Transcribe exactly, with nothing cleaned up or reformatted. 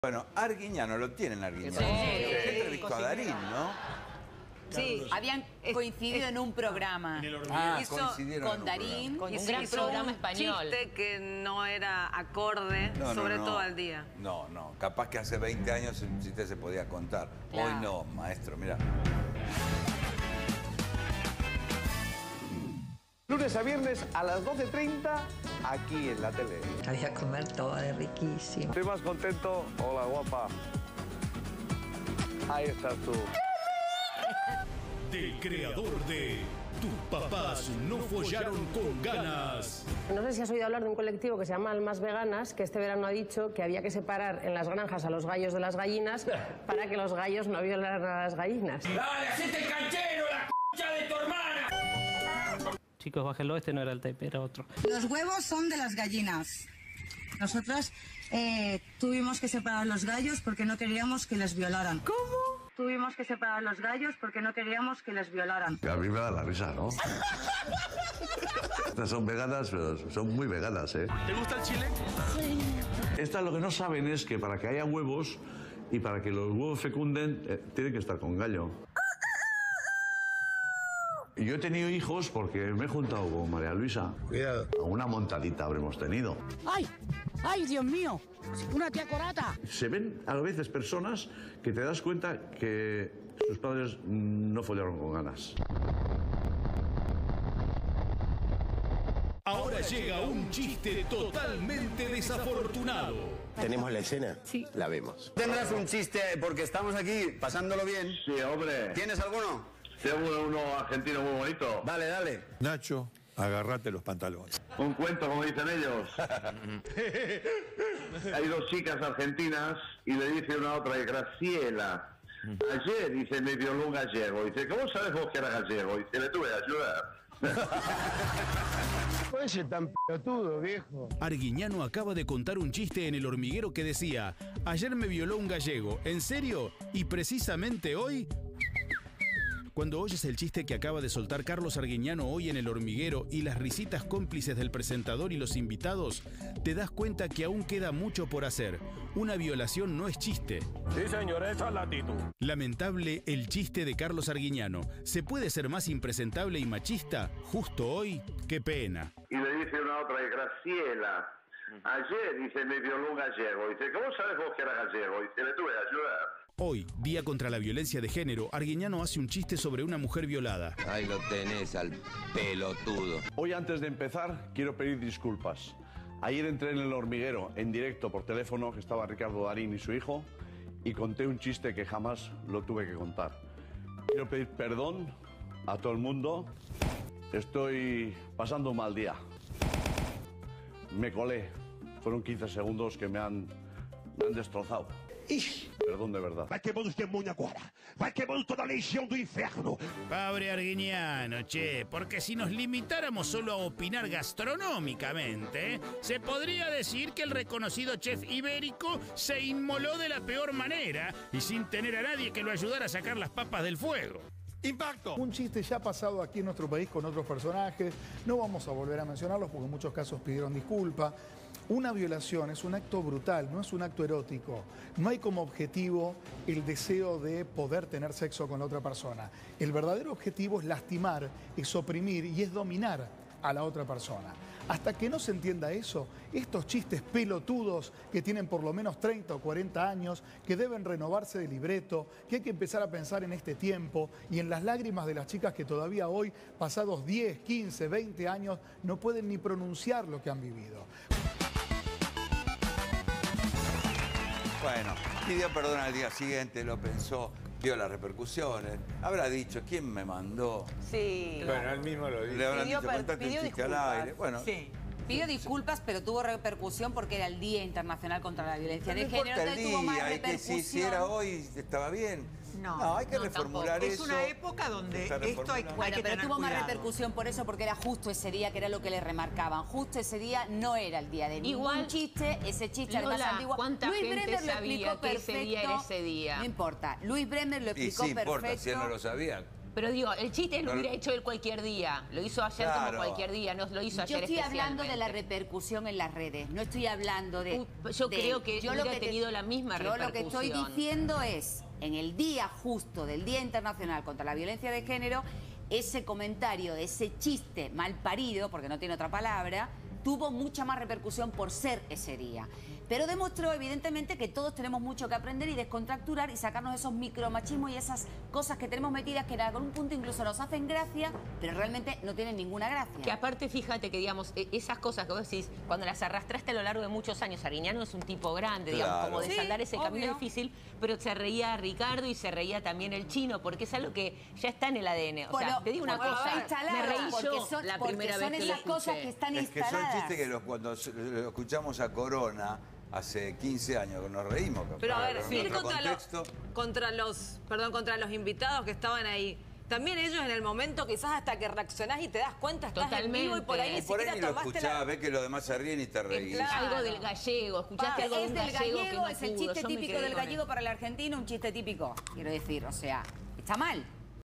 Bueno, Arguiñano, lo tienen Arguiñano. Sí. Se entrevistó a Darín, ¿no? Sí, Carlos. habían coincidido en un programa. En el hormiguero. Ah, Hizo coincidieron con en un Darín. Con y un se gran hizo programa un español. Chiste que no era acorde, No, no, sobre no. todo al día. No, no. Capaz que hace veinte años el chiste se podía contar. Claro. Hoy no, maestro, mira. Lunes a viernes a las doce treinta, aquí en la tele. Voy a comer todo de riquísimo. Estoy más contento. Hola, guapa. Ahí estás tú. Del creador de Tus papás no follaron con ganas. No sé si has oído hablar de un colectivo que se llama Almas Veganas, que este verano ha dicho que había que separar en las granjas a los gallos de las gallinas para que los gallos no violaran a las gallinas. ¡Dale, hacete el canchero, la c*** de tu hermana! Chicos, bájenlo, este no era el tape, era otro. Los huevos son de las gallinas. Nosotras eh, tuvimos que separar los gallos porque no queríamos que les violaran. ¿Cómo? Tuvimos que separar los gallos porque no queríamos que les violaran. A mí me da la risa, ¿no? Estas son veganas, pero son muy veganas, ¿eh? ¿Te gusta el chile? Sí. Estas lo que no saben es que para que haya huevos y para que los huevos fecunden, eh, tienen que estar con gallo. Yo he tenido hijos porque me he juntado con María Luisa. Cuidado. Una montadita habremos tenido. ¡Ay! ¡Ay, Dios mío! ¡Una tía corata! Se ven a veces personas que te das cuenta que sus padres no follaron con ganas. Ahora llega un chiste totalmente desafortunado. ¿Tenemos la escena? Sí. La vemos. Tendrás un chiste porque estamos aquí pasándolo bien. Sí, hombre. ¿Tienes alguno? Tengo uno argentino muy bonito. Dale, dale. Nacho, agárrate los pantalones. Un cuento, como dicen ellos. Hay dos chicas argentinas y le dice una a otra, Graciela. Ayer, dice, me violó un gallego. Dice, ¿cómo sabes vos que era gallego? Dice, le tuve que ayudar. Puede ser tan pelotudo, viejo. Arguiñano acaba de contar un chiste en El Hormiguero que decía: ayer me violó un gallego. ¿En serio? Y precisamente hoy... Cuando oyes el chiste que acaba de soltar Carlos Arguiñano hoy en El Hormiguero y las risitas cómplices del presentador y los invitados, te das cuenta que aún queda mucho por hacer. Una violación no es chiste. Sí, señor, esa es la actitud. Lamentable el chiste de Carlos Arguiñano. ¿Se puede ser más impresentable y machista justo hoy? ¡Qué pena! Y le dice una a otra, Graciela. Ayer, dice, me violó un gallego. Dice, ¿cómo sabes vos que era gallego? Dice, le tuve que ayudar. Hoy, Día contra la Violencia de Género, Arguiñano hace un chiste sobre una mujer violada. Ahí lo tenés al pelotudo. Hoy, antes de empezar, quiero pedir disculpas. Ayer entré en El Hormiguero, en directo por teléfono, que estaba Ricardo Darín y su hijo, y conté un chiste que jamás lo tuve que contar. Quiero pedir perdón a todo el mundo. Estoy pasando un mal día. Me colé. Fueron quince segundos que me han, me han destrozado. Perdón de verdad. Vai que você muito agora. Vai que toda a legião do inferno. Pobre Arguiñano, che, porque si nos limitáramos solo a opinar gastronómicamente, se podría decir que el reconocido chef ibérico se inmoló de la peor manera y sin tener a nadie que lo ayudara a sacar las papas del fuego. Impacto. Un chiste ya pasado aquí en nuestro país con otros personajes. No vamos a volver a mencionarlos porque en muchos casos pidieron disculpa. Una violación es un acto brutal, no es un acto erótico. No hay como objetivo el deseo de poder tener sexo con la otra persona. El verdadero objetivo es lastimar, es oprimir y es dominar a la otra persona. Hasta que no se entienda eso, estos chistes pelotudos que tienen por lo menos treinta o cuarenta años, que deben renovarse de libreto, que hay que empezar a pensar en este tiempo y en las lágrimas de las chicas que todavía hoy, pasados diez, quince, veinte años, no pueden ni pronunciar lo que han vivido. Bueno, pidió perdón al día siguiente, lo pensó, vio las repercusiones. Habrá dicho, ¿quién me mandó? Sí. Bueno, él mismo lo dijo. Le habrán Pidió dicho, per- contate un pidió chiste al disculpas. aire. Bueno, Sí. Pidió disculpas, pero tuvo repercusión porque era el Día Internacional contra la Violencia no de Género. importa el Entonces tuvo más día, hay que si, repercusión. si era hoy, estaba bien. No, No, hay que no, reformular tampoco. eso. Es una época donde Está esto hay, reformulado. hay Bueno, que pero tener tuvo cuidado. más repercusión por eso, porque era justo ese día, que era lo que le remarcaban. Justo ese día no era el día de ningún Igual, chiste, ese chiste Lola, además antiguo. ¿cuánta Luis gente Bremer lo sabía explicó que perfecto. ese día era ese día? No importa, Luis Bremer lo Y explicó sí importa, perfecto. si él no lo sabía. Pero digo, el chiste lo Pero- hubiera hecho él cualquier día. Lo hizo ayer Claro. como cualquier día, no lo hizo Yo ayer estoy hablando de la especialmente. repercusión en las redes, no estoy hablando de... Uh, yo de- creo que yo hubiera te- tenido la misma Yo lo que estoy repercusión. diciendo es, en el día justo del Día Internacional contra la Violencia de Género, ese comentario, ese chiste mal parido, porque no tiene otra palabra, tuvo mucha más repercusión por ser ese día. Pero demostró evidentemente que todos tenemos mucho que aprender y descontracturar y sacarnos esos micromachismos y esas cosas que tenemos metidas que en algún punto incluso nos hacen gracia, pero realmente no tienen ninguna gracia. Que aparte, fíjate que, digamos, e- esas cosas que vos decís, cuando las arrastraste a lo largo de muchos años, Arguiñano es un tipo grande, digamos, Claro. como desandar Sí, ese camino obvio. difícil, pero se reía Ricardo y se reía también el chino, porque es algo que ya está en el A D N. O sea, Bueno, te digo una porque cosa, está instalado, me reí porque yo son- la porque primera son vez que esas lo cosas escuché. que están Es que son instaladas. chistes que los- cuando se- lo escuchamos a Corona hace quince años que nos reímos. capaz, Pero a ver, en ir otro contra los, contexto. contra los, perdón, contra los invitados que estaban ahí. También ellos en el momento, quizás hasta que reaccionás y te das cuenta, estás en vivo y por ahí ni Y por ahí siquiera ni lo tomaste escuchás, la... ves que los demás se ríen y te reís. Claro. Algo del gallego, escuchaste Pa, algo de es un del gallego, que gallego, no es el pudo. chiste Yo me típico quedé del con gallego eso. para el argentino, un chiste típico, quiero decir, o sea, está mal.